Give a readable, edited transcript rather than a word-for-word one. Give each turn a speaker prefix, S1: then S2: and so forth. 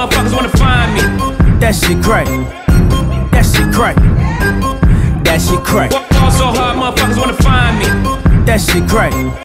S1: motherfuckers wanna find me.
S2: That shit crack. That shit crack. That shit crack.
S1: Fall so hard, motherfuckers wanna find me.
S2: That shit crack.